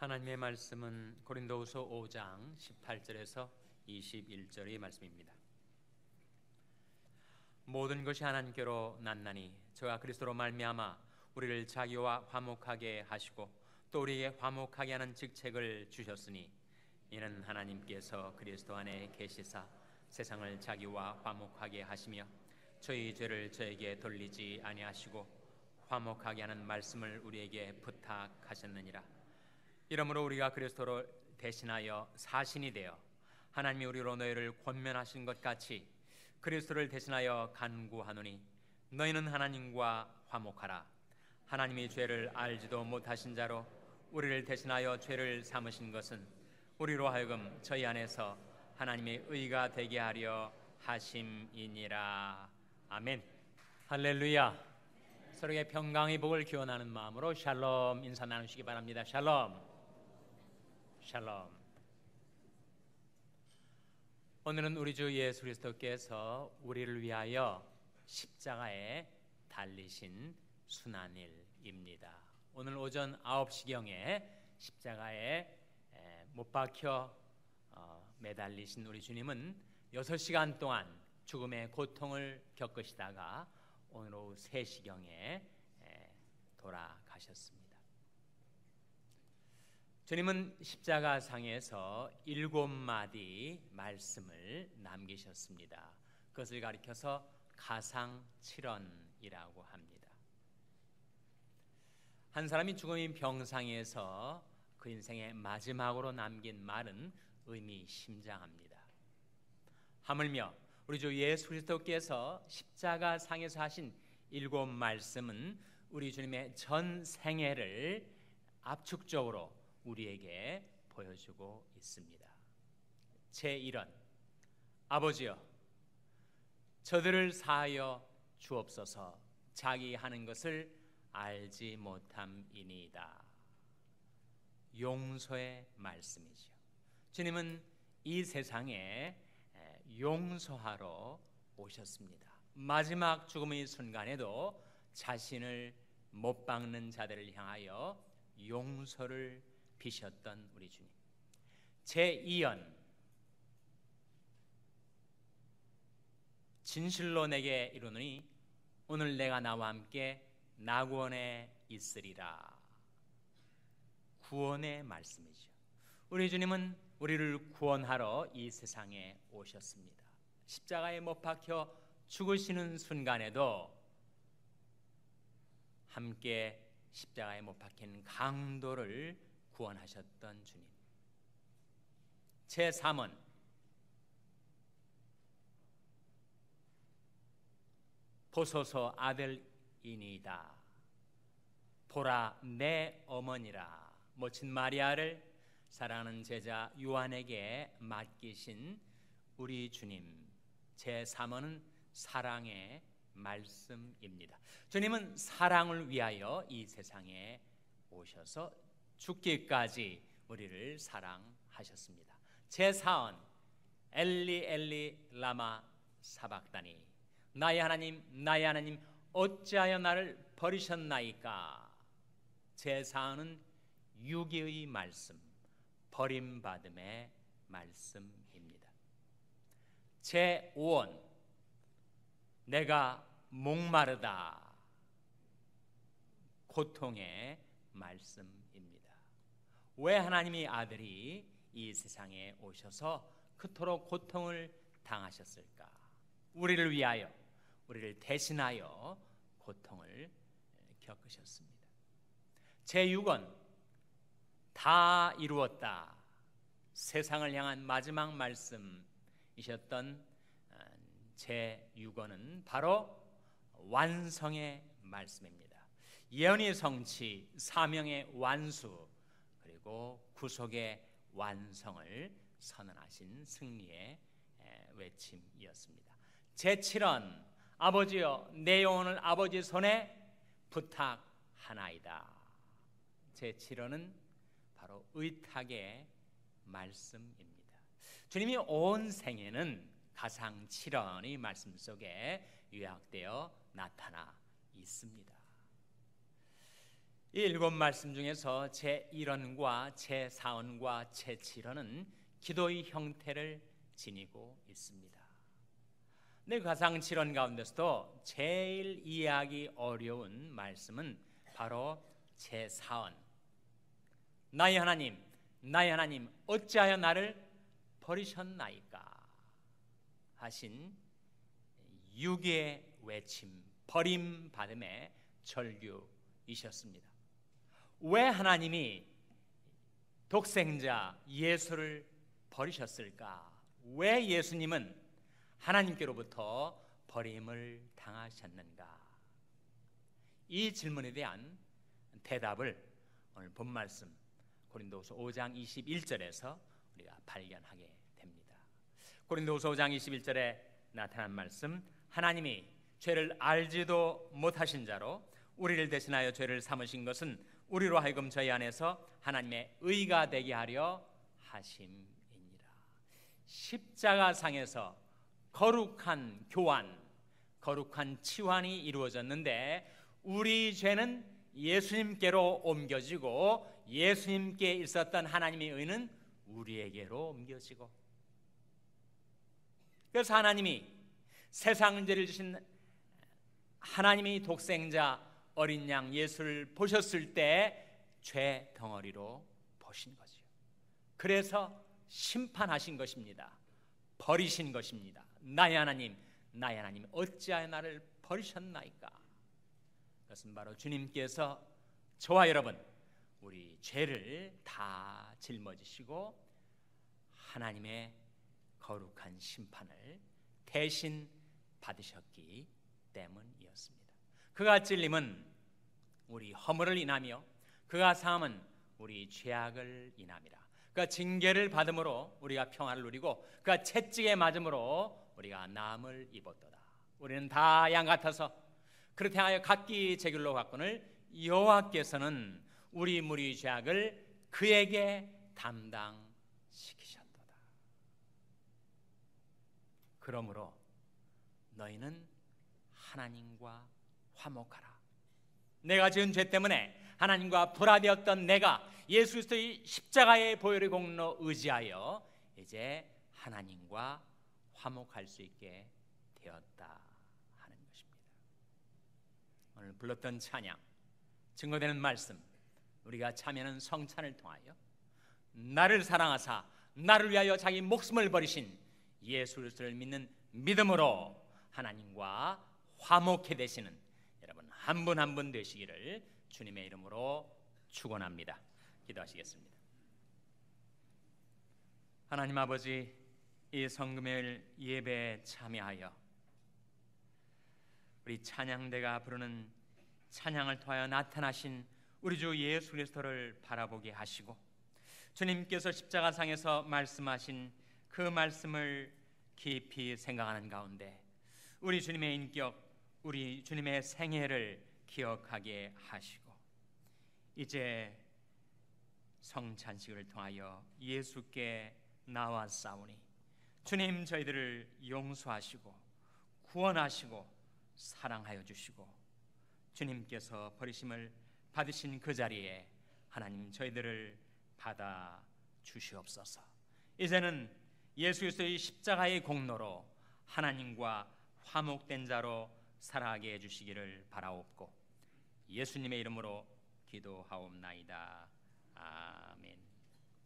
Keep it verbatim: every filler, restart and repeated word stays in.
하나님의 말씀은 고린도후서 오 장 십팔 절에서 이십일 절의 말씀입니다. 모든 것이 하나님께로 났나니 저가 그리스도로 말미암아 우리를 자기와 화목하게 하시고 또 우리에게 화목하게 하는 직책을 주셨으니 이는 하나님께서 그리스도 안에 계시사 세상을 자기와 화목하게 하시며 저희 죄를 저에게 돌리지 아니하시고 화목하게 하는 말씀을 우리에게 부탁하셨느니라. 이러므로 우리가 그리스도로 대신하여 사신이 되어 하나님이 우리로 너희를 권면하신 것 같이 그리스도를 대신하여 간구하노니 너희는 하나님과 화목하라. 하나님이 죄를 알지도 못하신 자로 우리를 대신하여 죄를 삼으신 것은 우리로 하여금 저희 안에서 하나님의 의가 되게 하려 하심이니라. 아멘. 할렐루야. 서로의 평강의 복을 기원하는 마음으로 샬롬 인사 나누시기 바랍니다. 샬롬. 샬롬. 오늘은 우리 주 예수 그리스도께서 우리를 위하여 십자가에 달리신 순환일입니다. 오늘 오전 아홉 시경에 십자가에 못 박혀 매달리신 우리 주님은 여섯 시간 동안 죽음의 고통을 겪으시다가 오늘 오후 세 시경에 돌아가셨습니다. 주님은 십자가상에서 일곱 마디 말씀을 남기셨습니다. 그것을 가리켜서 가상칠언이라고 합니다. 한 사람이 죽음의 병상에서 그 인생의 마지막으로 남긴 말은 의미심장합니다. 하물며 우리 주 예수 그리스도께서 십자가상에서 하신 일곱 말씀은 우리 주님의 전 생애를 압축적으로 우리에게 보여주고 있습니다. 제일 원 아버지여 저들을 사하여 주옵소서. 자기 하는 것을 알지 못함이니이다. 용서의 말씀이죠. 주님은 이 세상에 용서하러 오셨습니다. 마지막 죽음의 순간에도 자신을 못 박는 자들을 향하여 용서를 비셨던 우리 주님. 제이 연 진실로 내게 이르노니 오늘 내가 나와 함께 낙원에 있으리라. 구원의 말씀이죠. 우리 주님은 우리를 구원하러 이 세상에 오셨습니다. 십자가에 못 박혀 죽으시는 순간에도 함께 십자가에 못 박힌 강도를 구원하셨던 주님. 제삼 원 보소서 아들이니이다. 보라 내 어머니라. 모친 마리아를 사랑하는 제자 요한에게 맡기신 우리 주님. 제삼 원은 사랑의 말씀입니다. 주님은 사랑을 위하여 이 세상에 오셔서 죽기까지 우리를 사랑하셨습니다. 제사 원 엘리 엘리 라마 사박다니. 나의 하나님 나의 하나님 어찌하여 나를 버리셨나이까. 제사 원은 유기의 말씀, 버림받음의 말씀입니다. 제오 원 내가 목마르다. 고통의 말씀입니다. 왜 하나님의 아들이 이 세상에 오셔서 그토록 고통을 당하셨을까? 우리를 위하여, 우리를 대신하여 고통을 겪으셨습니다. 제육 원 다 이루었다. 세상을 향한 마지막 말씀이셨던 제육 원은 바로 완성의 말씀입니다. 예언의 성취, 사명의 완수, 그리고 구속의 완성을 선언하신 승리의 외침이었습니다. 제칠 원 아버지여 내 영혼을 아버지 손에 부탁하나이다. 제칠 원은 바로 의탁의 말씀입니다. 주님이 온 생애는 가상칠언의 말씀 속에 요약되어 나타나 있습니다. 이 일곱 말씀 중에서 제일 원과 제사 원과 제칠 원은 기도의 형태를 지니고 있습니다. 네, 가상 칠 원 가운데서도 제일 이해하기 어려운 말씀은 바로 제사 원. 나의 하나님, 나의 하나님, 어찌하여 나를 버리셨나이까 하신 육의 외침, 버림받음의 절규이셨습니다. 왜 하나님이 독생자 예수를 버리셨을까? 왜 예수님은 하나님께로부터 버림을 당하셨는가? 이 질문에 대한 대답을 오늘 본 말씀 고린도후서 오 장 이십일 절에서 우리가 발견하게 됩니다. 고린도후서 오 장 이십일 절에 나타난 말씀, 하나님이 죄를 알지도 못하신 자로 우리를 대신하여 죄를 삼으신 것은 우리로 하여금 저희 안에서 하나님의 의가 되게 하려 하심이니라. 십자가상에서 거룩한 교환, 거룩한 치환이 이루어졌는데 우리 죄는 예수님께로 옮겨지고 예수님께 있었던 하나님의 의는 우리에게로 옮겨지고, 그래서 하나님이 세상 죄를 지신 하나님이 독생자 어린 양 예수를 보셨을 때 죄 덩어리로 보신 거죠. 그래서 심판하신 것입니다. 버리신 것입니다. 나의 하나님, 나의 하나님, 어찌하여 나를 버리셨나이까? 그것은 바로 주님께서 저와 여러분 우리 죄를 다 짊어지시고 하나님의 거룩한 심판을 대신 받으셨기 때문이었습니다. 그가 찔림은 우리 허물을 인하며 그가 상함은 우리 죄악을 인함이라. 그가 징계를 받음으로 우리가 평화를 누리고 그가 채찍에 맞음으로 우리가 나음을 입었도다. 우리는 다 양 같아서 그렇게 하여 각기 제 길로 갔거늘 여호와께서는 우리 무리 죄악을 그에게 담당시키셨도다. 그러므로 너희는 하나님과 화목하라. 내가 지은 죄 때문에 하나님과 불화되었던 내가 예수 그리스도의 십자가의 보혈의 공로 의지하여 이제 하나님과 화목할 수 있게 되었다 하는 것입니다. 오늘 불렀던 찬양, 증거되는 말씀, 우리가 참여하는 성찬을 통하여 나를 사랑하사 나를 위하여 자기 목숨을 버리신 예수 그리스도를 믿는 믿음으로 하나님과 화목해 되시는 여러분 한 분 한 분 되시기를 주님의 이름으로 축원합니다. 기도하시겠습니다. 하나님 아버지, 이 성금요일 예배에 참여하여 우리 찬양대가 부르는 찬양을 통하여 나타나신 우리 주 예수 그리스도를 바라보게 하시고 주님께서 십자가상에서 말씀하신 그 말씀을 깊이 생각하는 가운데 우리 주님의 인격, 우리 주님의 생애를 기억하게 하시고 이제 성찬식을 통하여 예수께 나와싸우니 주님 저희들을 용서하시고 구원하시고 사랑하여 주시고 주님께서 버리심을 받으신 그 자리에 하나님 저희들을 받아 주시옵소서. 이제는 예수 그리스도의 십자가의 공로로 하나님과 화목된 자로 살아가게 해주시기를 바라옵고 예수님의 이름으로 기도하옵나이다. 아멘.